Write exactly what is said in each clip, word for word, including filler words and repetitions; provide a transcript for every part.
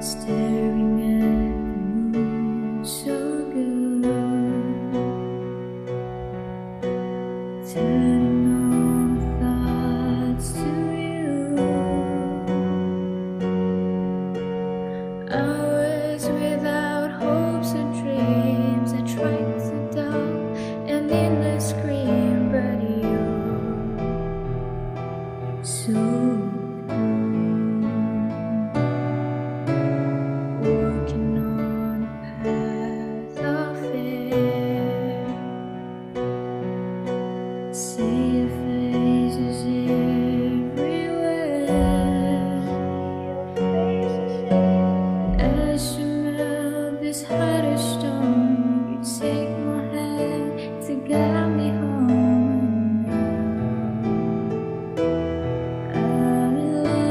staring at the moon so good, turning all my thoughts to you. Hours without hopes or dreams, I tried to dull an endless scream, but you're so see your faces everywhere. As you melt this heart of stone, you take my hand to guide me home. I'm in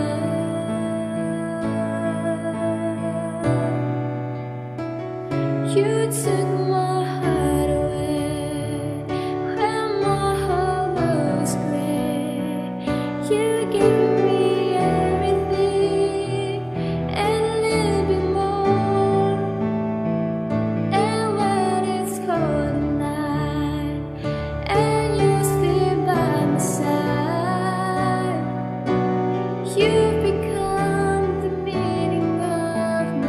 love. You took my heart away. You gave me everything and a little bit more. And when it's cold at night and you stay by my side, you've become the meaning of my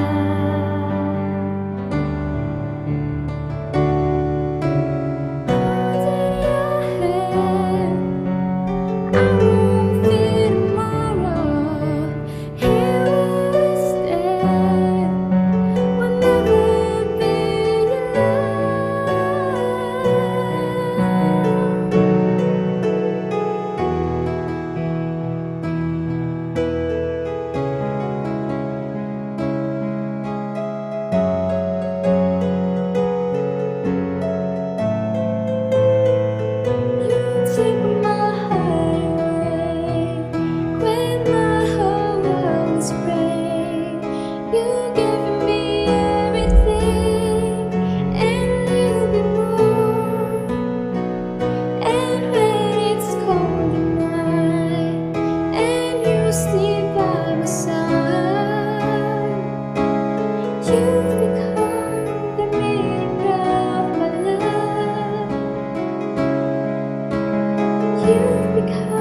life. I won't fear tomorrow. Here we stay. We'll never be You take my You gave me everything and a little bit more. And when it's cold at night and you sleep by my side, you've become the meaning of my life. You've become